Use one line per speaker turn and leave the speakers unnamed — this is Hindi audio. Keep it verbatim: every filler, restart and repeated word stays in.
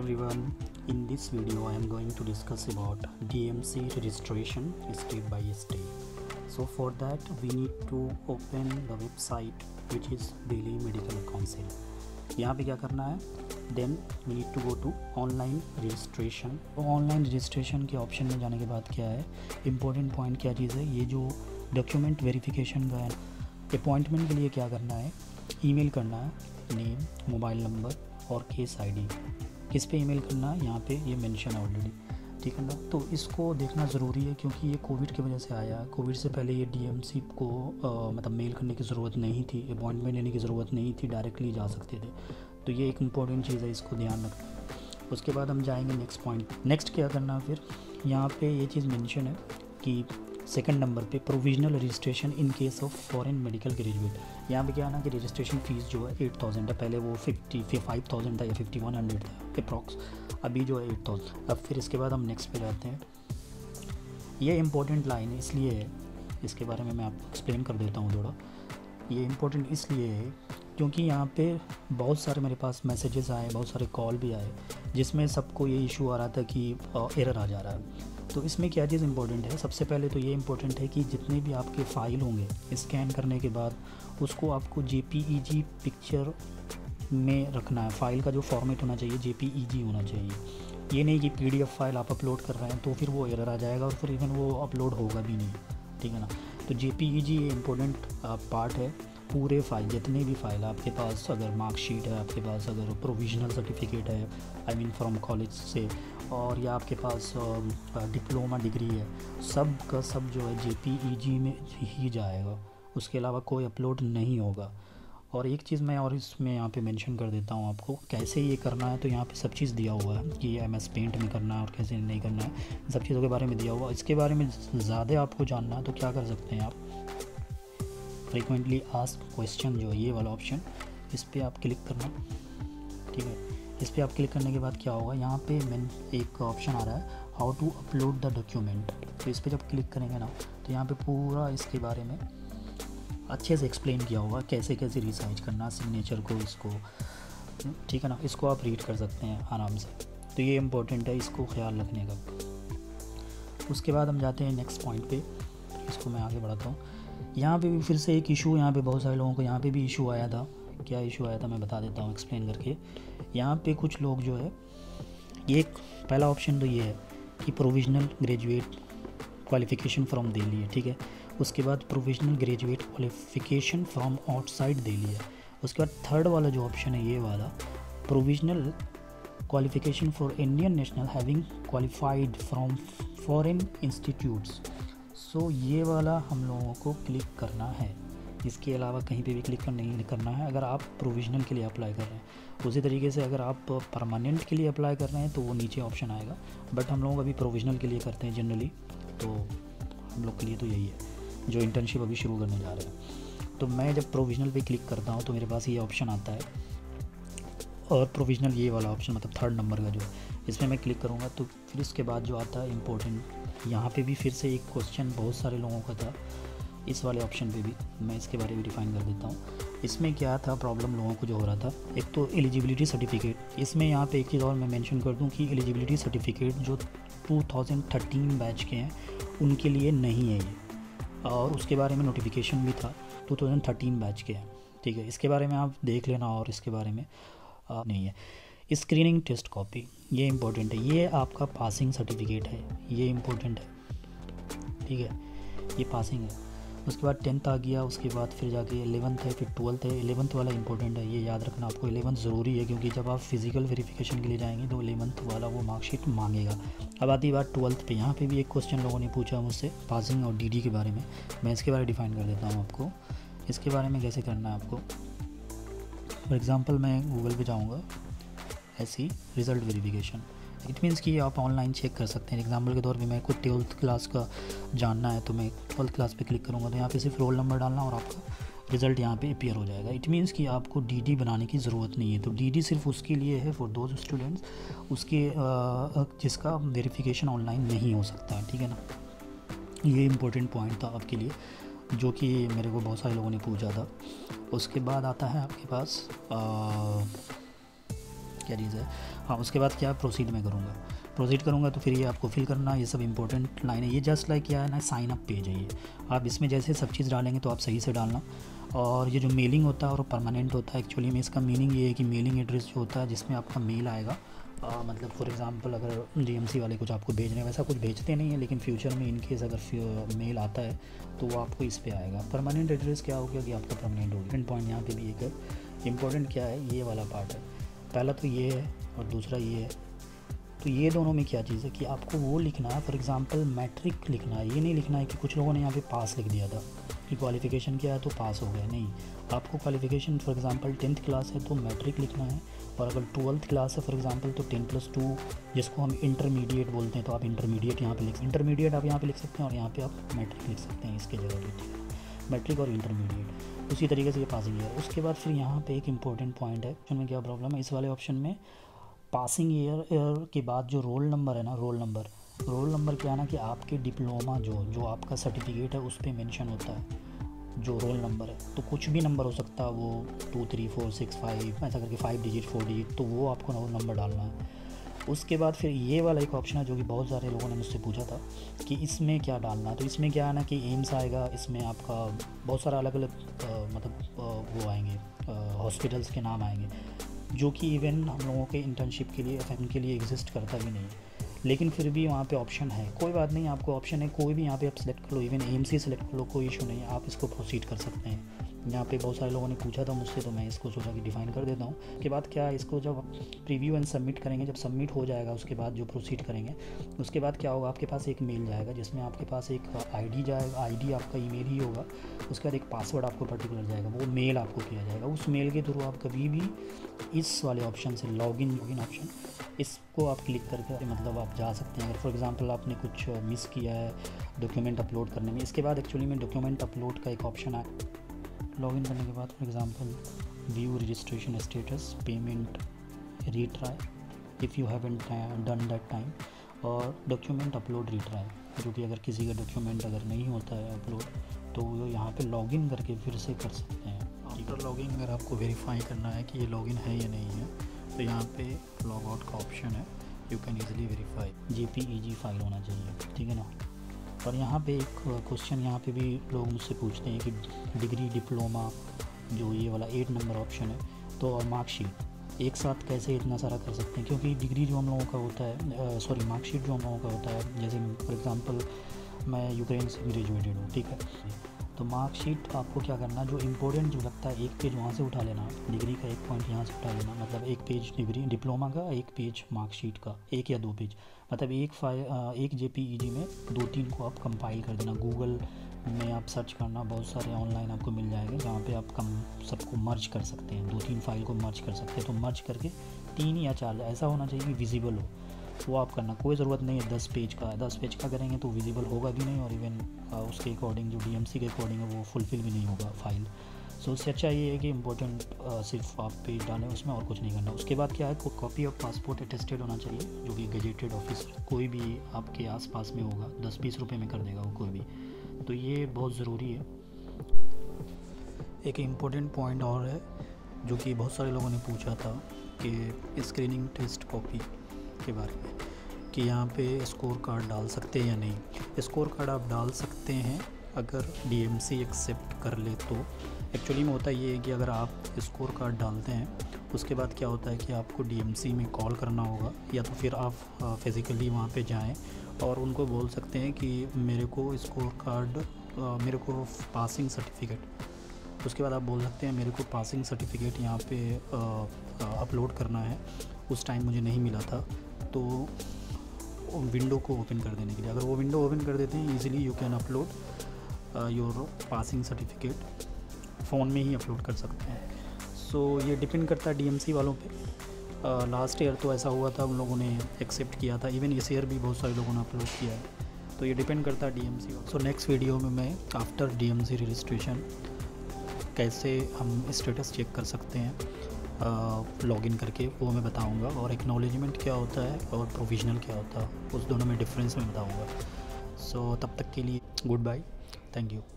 everyone, in this video I am going to discuss about D M C registration step by step. So for that we need to open the website which is Delhi Medical Council. यहाँ पे क्या करना है, then we need to go to online registration. तो ऑनलाइन रजिस्ट्रेशन के ऑप्शन में जाने के बाद क्या है, इम्पोर्टेंट पॉइंट क्या चीज़ है, ये जो डॉक्यूमेंट वेरिफिकेशन का है, अपॉइंटमेंट के लिए क्या करना है, ईमेल करना है, नेम, मोबाइल नंबर और केस आईडी. किस पे ईमेल करना है, यहाँ पे ये मेंशन है ऑलरेडी, ठीक है ना. तो इसको देखना ज़रूरी है क्योंकि ये कोविड की वजह से आया है. कोविड से पहले ये डीएमसी को आ, मतलब मेल करने की ज़रूरत नहीं थी, अपॉइंटमेंट लेने की ज़रूरत नहीं थी, डायरेक्टली जा सकते थे. तो ये एक इम्पॉर्टेंट चीज़ है, इसको ध्यान रखना. उसके बाद हम जाएंगे नेक्स्ट पॉइंट. नेक्स्ट क्या करना, फिर यहाँ पे ये चीज़ मेंशन है कि सेकंड नंबर पे provisional registration in case of foreign medical graduate. यहाँ पे क्या है ना कि रजिस्ट्रेशन फ़ीस जो है एट थाउजेंड है. पहले वो फिफ्टी फाइव थाउजेंड था या फिफ्टी वन हंड्रेड था अप्रॉक्स, अभी जो है एट थाउजेंड. अब फिर इसके बाद हम नेक्स्ट पे जाते हैं. ये इम्पोर्टेंट लाइन इसलिए है, इसके बारे में मैं आपको एक्सप्लेन कर देता हूँ थोड़ा. ये इम्पोर्टेंट इसलिए है क्योंकि यहाँ पे बहुत सारे मेरे पास मैसेजेस आए, बहुत सारे कॉल भी आए जिसमें सबको ये इशू आ रहा था कि एरर आ जा रहा है. तो इसमें क्या चीज़ इंपॉर्टेंट है, सबसे पहले तो ये इम्पोर्टेंट है कि जितने भी आपके फ़ाइल होंगे स्कैन करने के बाद उसको आपको जेपीईजी पिक्चर में रखना है. फ़ाइल का जो फॉर्मेट होना चाहिए जेपीईजी होना चाहिए. ये नहीं कि पीडीएफ फाइल आप अपलोड कर रहे हैं तो फिर वो एरर आ जाएगा और फिर इवन वो अपलोड होगा भी नहीं, ठीक है ना. तो जेपीईजी ये इम्पोर्टेंट पार्ट है. पूरे फाइल, जितने भी फाइल आपके पास, अगर मार्कशीट है आपके पास, अगर प्रोविजनल सर्टिफिकेट है आई मीन फ्रॉम कॉलेज से, और या आपके पास डिप्लोमा डिग्री है, सब का सब जो है जेपीईजी में ही जाएगा. उसके अलावा कोई अपलोड नहीं होगा. और एक चीज़ मैं और इसमें यहाँ पे मेंशन कर देता हूँ आपको कैसे ये करना है. तो यहाँ पे सब चीज़ दिया हुआ है कि एम एस पेंट में करना है और कैसे नहीं करना है, सब चीज़ों के बारे में दिया हुआ. इसके बारे में ज़्यादा आपको जानना है तो क्या कर सकते हैं आप, फ्रीक्वेंटली आस्क क्वेश्चन जो है ये वाला ऑप्शन, इस पर आप क्लिक करना, ठीक है. इस पर आप क्लिक करने के बाद क्या होगा, यहाँ पे मैं एक ऑप्शन आ रहा है how to upload the document. तो इस पर जब क्लिक करेंगे ना तो यहाँ पे पूरा इसके बारे में अच्छे से एक्सप्लेन किया होगा कैसे कैसे रिसाइज करना सिग्नेचर को, इसको, ठीक है ना. इसको आप रीड कर सकते हैं आराम से. तो ये इम्पोर्टेंट है, इसको ख्याल रखने का. उसके बाद हम जाते हैं नेक्स्ट पॉइंट पे. इसको मैं आगे बढ़ाता हूँ. यहाँ पे भी फिर से एक इशू, यहाँ पे बहुत सारे लोगों को यहाँ पे भी इशू आया था. क्या इशू आया था मैं बता देता हूँ एक्सप्लेन करके. यहाँ पे कुछ लोग जो है, एक पहला ऑप्शन तो ये है कि provisional graduate qualification from Delhi है, ठीक है. उसके बाद provisional graduate qualification from outside Delhi है. उसके बाद थर्ड वाला जो ऑप्शन है ये वाला, provisional qualification for Indian national having qualified from foreign institutes. So ये वाला हम लोगों को क्लिक करना है. इसके अलावा कहीं पे भी क्लिक कर नहीं करना है अगर आप प्रोविजनल के लिए अप्लाई कर रहे हैं. उसी तरीके से अगर आप परमानेंट के लिए अप्लाई कर रहे हैं तो वो नीचे ऑप्शन आएगा. बट हम लोग अभी प्रोविजनल के लिए करते हैं जनरली, तो हम लोग के लिए तो यही है जो इंटर्नशिप अभी शुरू करने जा रहे हैं. तो मैं जब प्रोविजनल पे क्लिक करता हूँ तो मेरे पास ये ऑप्शन आता है, और प्रोविजनल ये वाला ऑप्शन मतलब थर्ड नंबर का जो है, इसमें मैं क्लिक करूँगा तो फिर इसके बाद जो आता है इम्पोर्टेंट, यहाँ पे भी फिर से एक क्वेश्चन बहुत सारे लोगों का था इस वाले ऑप्शन पे भी. मैं इसके बारे में डिफाइन कर देता हूँ. इसमें क्या था प्रॉब्लम लोगों को जो हो रहा था, एक तो एलिजिबिलिटी सर्टिफिकेट. इसमें यहाँ पे एक चीज़ और मैं मेंशन कर दूँ कि एलिजिबिलिटी सर्टिफिकेट जो टू थाउजेंड थर्टीन बैच के हैं उनके लिए नहीं है ये, और उसके बारे में नोटिफिकेशन भी था टू थाउजेंड थर्टीन बैच के हैं, ठीक है. इसके बारे में आप देख लेना, और इसके बारे में आ, नहीं है. स्क्रीनिंग टेस्ट कॉपी ये इम्पोर्टेंट है, ये आपका पासिंग सर्टिफिकेट है, ये इम्पोर्टेंट है, ठीक है. ये पासिंग है. उसके बाद टेंथ आ गया, उसके बाद फिर जाके एलेवंथ है, फिर ट्वेल्थ है. एलेवंथ वाला इंपॉर्टेंट है, ये याद रखना आपको. एलेवंथ ज़रूरी है क्योंकि जब आप फिज़िकल वेरिफिकेशन के लिए जाएंगे तो एलेवंथ वाला वो मार्कशीट मांगेगा. अब आती बात ट्वेल्थ पे. यहाँ पे भी एक क्वेश्चन लोगों ने पूछा मुझसे पासिंग और डीडी के बारे में. मैं इसके बारे में डिफ़ाइन कर देता हूँ आपको. इसके बारे में कैसे करना है आपको. फॉर एग्ज़ाम्पल मैं गूगल पर जाऊँगा, ऐसी रिज़ल्ट वेरिफिकेशन. इट मीन्स कि आप ऑनलाइन चेक कर सकते हैं. एग्जाम्पल के तौर पे मैं को ट्वेल्थ क्लास का जानना है तो मैं ट्वेल्थ क्लास पे क्लिक करूँगा तो यहाँ पे सिर्फ रोल नंबर डालना और आपका रिज़ल्ट यहाँ पे अपीयर हो जाएगा. इट मीन्स कि आपको डीडी बनाने की ज़रूरत नहीं है. तो डीडी सिर्फ उसके लिए है फॉर दोज स्टूडेंट्स उसके जिसका वेरिफिकेशन ऑनलाइन नहीं हो सकता, ठीक है ना. ये इम्पोर्टेंट पॉइंट था आपके लिए जो कि मेरे को बहुत सारे लोगों ने पूछा था. उसके बाद आता है आपके पास क्या चीज़ है। हाँ, उसके बाद क्या प्रोसीड मैं करूँगा, प्रोसीड करूँगा तो फिर ये आपको फिल करना, ये सब इंपॉर्टेंट लाइन है। ये जस्ट लाइक क्या है ना, साइन अप पेज है ये। आप इसमें जैसे सब चीज़ डालेंगे तो आप सही से डालना। और ये जो मेलिंग होता है और परमानेंट होता है, एक्चुअली में इसका मीनिंग ये है कि मेलिंग एड्रेस जो होता है जिसमें आपका मेल आएगा, आ, मतलब फॉर एग्जांपल अगर डीएमसी वाले कुछ आपको भेज रहे हैं, वैसा कुछ भेजते नहीं है, लेकिन फ्यूचर में इनकेस अगर मेल आता है तो वो आपको इस पे आएगा। परमानेंट एड्रेस क्या हो गया कि आपका परमानेंट हो गया। सेकंड पॉइंट यहाँ पे भी एक है इंपॉर्टेंट, क्या है ये वाला पार्ट है। पहला तो ये है और दूसरा ये है। तो ये दोनों में क्या चीज़ है कि आपको वो लिखना है, फॉर एग्जांपल मैट्रिक लिखना है। ये नहीं लिखना है कि कुछ लोगों ने यहाँ पे पास लिख दिया था कि क्वालिफ़िकेशन क्या है तो पास हो गया, नहीं। आपको qualification for example tenth class है तो मैट्रिक लिखना है, और अगर ट्वेल्थ क्लास है फॉर एग्जांपल तो टेन प्लस टू जिसको हम इंटरमीडिएट बोलते हैं, तो आप इंटरमीडिएट यहाँ पे लिख इंटरमीडिएट आप यहाँ पे लिख सकते हैं, और यहाँ पे आप मैट्रिक लिख सकते हैं इसके जगह पे, ठीक है, मैट्रिक और इंटरमीडिएट। उसी तरीके से ये पासिंग ईयर। उसके बाद फिर यहाँ पे एक इंपॉर्टेंट पॉइंट है, ऑप्शन में क्या प्रॉब्लम है, इस वाले ऑप्शन में पासिंग ईयर ईयर के बाद जो रोल नंबर है ना, रोल नंबर रोल नंबर क्या है ना कि आपके डिप्लोमा जो जो आपका सर्टिफिकेट है उस पर मेंशन होता है जो रोल नंबर है। तो कुछ भी नंबर हो सकता है, वो two three four six five ऐसा करके फाइव डिजिट फोर डिजिट, तो वो आपको रोल नंबर डालना है। उसके बाद फिर ये वाला एक ऑप्शन है जो कि बहुत सारे लोगों ने मुझसे पूछा था कि इसमें क्या डालना है। तो इसमें क्या है ना कि एम्स आएगा, इसमें आपका बहुत सारा अलग अलग मतलब वो आएंगे, हॉस्पिटल्स के नाम आएंगे, जो कि इवन हम लोगों के इंटर्नशिप के लिए एफएम के लिए एग्जिस्ट करता भी नहीं, लेकिन फिर भी वहाँ पे ऑप्शन है। कोई बात नहीं, आपको ऑप्शन है, कोई भी यहाँ पे आप सेलेक्ट कर लो, इवन एएमसी सेलेक्ट कर लो, कोई इशू नहीं है, आप इसको प्रोसीड कर सकते हैं। यहाँ पे बहुत सारे लोगों ने पूछा था मुझसे, तो मैं इसको सोचा कि डिफाइन कर देता हूँ। के बाद क्या, इसको जब प्रीव्यू एंड सबमिट करेंगे, जब सबमिट हो जाएगा उसके बाद जो प्रोसीड करेंगे, उसके बाद क्या होगा, आपके पास एक मेल जाएगा जिसमें आपके पास एक आईडी जाएगा, आईडी आपका ईमेल ही होगा, उसके बाद एक पासवर्ड आपको पर्टिकुलर जाएगा, वो मेल आपको किया जाएगा। उस मेल के थ्रू आप कभी भी इस वाले ऑप्शन से लॉगिन लॉगिन ऑप्शन, इसको आप क्लिक करके मतलब आप जा सकते हैं। अगर फॉर एग्जांपल आपने कुछ मिस किया है डॉक्यूमेंट अपलोड करने में, इसके बाद एक्चुअली में डॉक्यूमेंट अपलोड का एक ऑप्शन है। लॉगिन करने के बाद for example view registration status, payment, retry if you haven't done that time, और डॉक्यूमेंट अपलोड रीट्राई, जो कि अगर किसी का डॉक्यूमेंट अगर नहीं होता है अपलोड तो वो यहाँ पे लॉगिन करके फिर से कर सकते हैं। आफ्टर लॉगिन अगर आपको वेरीफाई करना है कि ये लॉगिन है या नहीं है, तो यहाँ पे लॉग आउट का ऑप्शन है, you can easily verify. JPEG file होना चाहिए, ठीक है ना। और यहाँ पे एक क्वेश्चन यहाँ पे भी लोग मुझसे पूछते हैं कि डिग्री, डिप्लोमा, जो ये वाला एट नंबर ऑप्शन है, तो और मार्कशीट एक साथ कैसे इतना सारा कर सकते हैं, क्योंकि डिग्री जो हम लोगों का होता है, सॉरी मार्कशीट जो हम लोगों का होता है, जैसे फॉर एग्जांपल मैं यूक्रेन से ग्रेजुएटेड हूँ, ठीक है, तो मार्कशीट आपको क्या करना, जो इम्पोर्टेंट जो लगता है एक पेज वहाँ से उठा लेना, डिग्री का एक पॉइंट यहाँ से उठा लेना, मतलब एक पेज डिग्री डिप्लोमा का, एक पेज मार्कशीट का, एक या दो पेज, मतलब एक फाइल एक जेपीईजी में दो तीन को आप कंपाइल कर देना। गूगल में आप सर्च करना, बहुत सारे ऑनलाइन आपको मिल जाएंगे जहाँ पे आप कम सबको मर्ज कर सकते हैं, दो तीन फाइल को मर्ज कर सकते हैं। तो मर्ज करके तीन या चार ऐसा होना चाहिए कि विजिबल हो, वो आप करना। कोई ज़रूरत नहीं है दस पेज का, दस पेज का करेंगे तो विजिबल होगा भी नहीं, और इवन उसके अकॉर्डिंग जो डीएमसी के अकॉर्डिंग है वो फुलफिल भी नहीं होगा फाइल। सो उससे अच्छा ये है कि इम्पोर्टेंट सिर्फ आप पेज डालें उसमें, और कुछ नहीं करना। उसके बाद क्या है, कॉपी ऑफ पासपोर्ट अटेस्टेड होना चाहिए, जो कि गेजेटेड ऑफिसर कोई भी आपके आसपास में होगा, दस बीस रुपये में कर देगा वो कोई भी, तो ये बहुत ज़रूरी है। एक इम्पोर्टेंट पॉइंट और है जो कि बहुत सारे लोगों ने पूछा था कि स्क्रीनिंग टेस्ट कॉपी के बारे में, कि यहाँ पे स्कोर कार्ड डाल सकते हैं या नहीं। स्कोर कार्ड आप डाल सकते हैं अगर डीएमसी एक्सेप्ट कर ले तो। एक्चुअली में होता ये है कि अगर आप स्कोर कार्ड डालते हैं, उसके बाद क्या होता है कि आपको डीएमसी में कॉल करना होगा, या तो फिर आप फिज़िकली वहाँ पे जाएं और उनको बोल सकते हैं कि मेरे को स्कोर कार्ड, मेरे को पासिंग सर्टिफिकेट, उसके बाद आप बोल सकते हैं मेरे को पासिंग सर्टिफिकेट यहाँ पे अपलोड करना है, उस टाइम मुझे नहीं मिला था, तो विंडो को ओपन कर देने के लिए, अगर वो विंडो ओपन कर देते हैं easily you can upload your passing certificate, phone में ही अपलोड कर सकते हैं। सो so, ये डिपेंड करता है डीएमसी वालों पे। लास्ट ईयर तो ऐसा हुआ था, उन लोगों ने एक्सेप्ट किया था, इवन इस ईयर भी बहुत सारे लोगों ने अपलोड किया है, तो ये डिपेंड करता है डीएमसी वालों। सो नेक्स्ट वीडियो में मैं आफ्टर डीएमसी रजिस्ट्रेशन कैसे हम स्टेटस चेक कर सकते हैं लॉगिन करके, वो मैं बताऊंगा, और एक्नॉलेजमेंट क्या होता है और प्रोविजनल क्या होता है, उस दोनों में डिफरेंस मैं बताऊंगा। सो so, तब तक के लिए गुड बाय, थैंक यू।